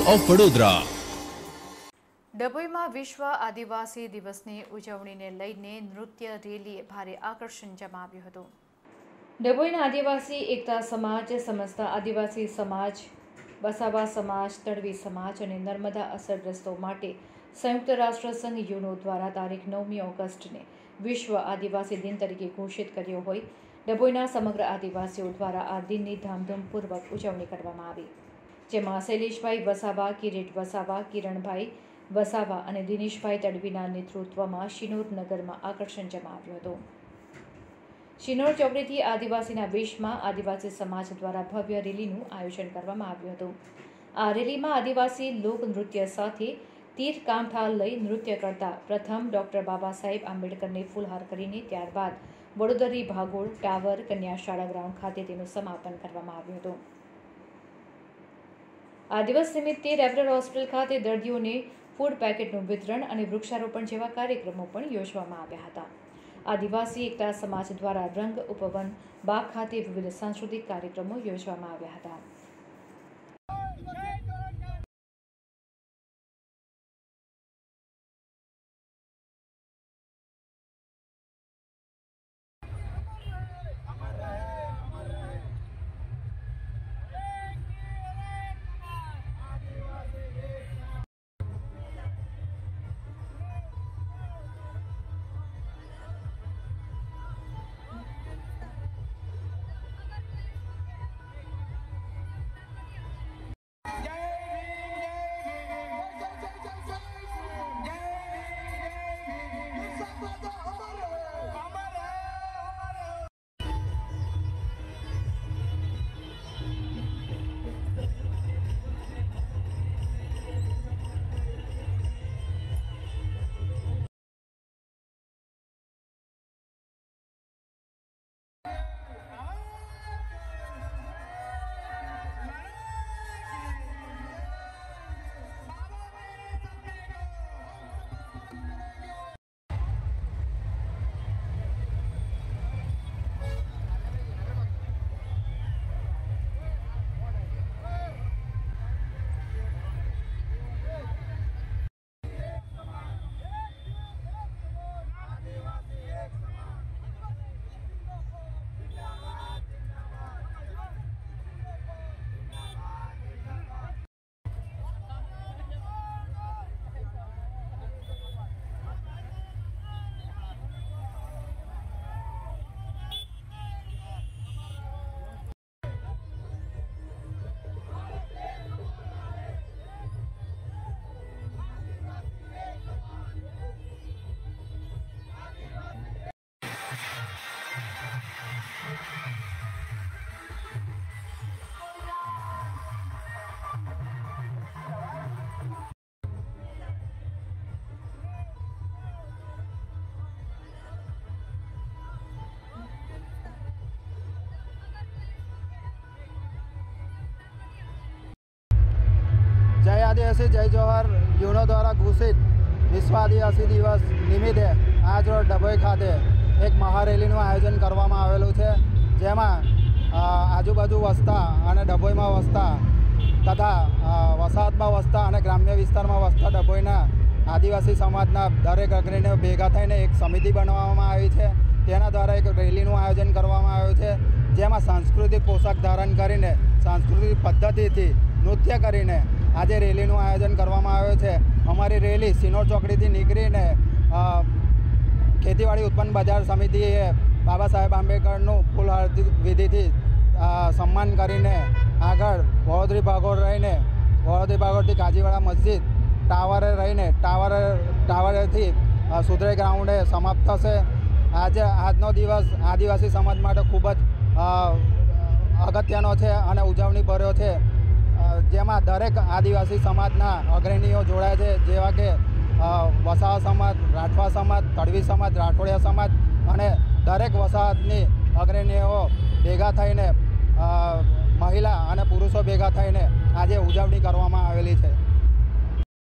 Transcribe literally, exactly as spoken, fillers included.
Of Vadodara. ડભોઈમાં વિશ્વ આદિવાસી દિવસની ઉજવણીને લઈને નૃત્ય રેલીએ ભારે આકર્ષણ જમાવ્યું હતું। ડભોઈના આદિવાસી એકતા સમાજ, સમસ્ત આદિવાસી સમાજ, વસાવા સમાજ, તડવી સમાજ અને નર્મદા અસરગ્રસ્તો માટે સંયુક્ત રાષ્ટ્ર સંઘ યુનો દ્વારા તારીખ નવમી ઓગસ્ટને વિશ્વ આદિવાસી દિન તરીકે ઘોષિત કર્યો હોય ડભોઈના સમગ્ર આદિવાસીઓ દ્વારા આ દિનની ધામધૂમપૂર્વક ઉજવણી કરવામાં આવી, જેમાં શૈલેષભાઈ વસાવા, કિરીટ વસાવા, કિરણભાઈ વસાવા અને દિનેશભાઈ તડવીના નેતૃત્વમાં શિનોર નગરમાં આકર્ષણ જમાવ્યું હતું। શિનોર ચોકડીથી આદિવાસીના વેશમાં આદિવાસી સમાજ દ્વારા ભવ્ય રેલીનું આયોજન કરવામાં આવ્યું હતું। આ રેલીમાં આદિવાસી લોકનૃત્ય સાથે તીર કામઠા લઈ નૃત્ય કરતા પ્રથમ ડોક્ટર બાબા સાહેબ આંબેડકરને ફૂલહાર કરીને ત્યારબાદ વડોદરી ભાગોળ ટાવર કન્યા શાળા ગ્રાઉન્ડ ખાતે તેનું સમાપન કરવામાં આવ્યું હતું। આ દિવસ નિમિત્તે રેફરલ હોસ્પિટલ ખાતે દર્દીઓને ફૂડ પેકેટનું વિતરણ અને વૃક્ષારોપણ જેવા કાર્યક્રમો પણ યોજવામાં આવ્યા હતા। આદિવાસી એકતા સમાજ દ્વારા રંગ ઉપવન બાગ ખાતે વિવિધ સાંસ્કૃતિક કાર્યક્રમો યોજવામાં આવ્યા હતા। जय आदिवासी जय जोहर यूनो द्वारा घोषित विश्व आदिवासी दिवस निमित्ते आज रोज डभोई खाते एक महारेलीનું આયોજન કરવામાં આવેલું છે, જેમાં આજુબાજુ વસતા અને ડભોઈમાં વસતા તથા વસાહતમાં વસતા અને ગ્રામ્ય વિસ્તારમાં વસતા ડભોઈના આદિવાસી સમાજના દરેક અગ્રણીઓ ભેગા થઈને એક સમિતિ બનાવવામાં આવી છે। તેના દ્વારા એક રેલીનું આયોજન કરવામાં આવ્યું છે, જેમાં સાંસ્કૃતિક પોશાક ધારણ કરીને સાંસ્કૃતિક પદ્ધતિથી નૃત્ય કરીને આજે રેલીનું આયોજન કરવામાં આવ્યું છે। અમારી રેલી શિનોર ચોકડીથી નીકળીને ખેતીવાડી ઉત્પન્ન બજાર સમિતિએ બાબા સાહેબ આંબેડકરનું ફૂલહાર વિધિથી સન્માન કરીને આગળ વડોદરી ભાગોળ રહીને વડોદરી ભાગોળથી કાજીવાડા મસ્જિદ ટાવરે રહીને ટાવરે ટાવરેથી સુધરે ગ્રાઉન્ડે સમાપ્ત થશે। આજે આજનો દિવસ આદિવાસી સમાજ માટે ખૂબ જ અગત્યનો છે અને ઉજવણી ભર્યો છે, જેમાં દરેક આદિવાસી સમાજના અગ્રણીઓ જોડાય છે, જેવા કે વસાવા સમાજ, રાઠવા સમાજ, તડવી સમાજ, રાઠોડિયા સમાજ અને દરેક વસાહતની અગ્રણીઓ ભેગા થઈને મહિલા અને પુરુષો ભેગા થઈને આજે ઉજવણી કરવામાં આવેલી છે।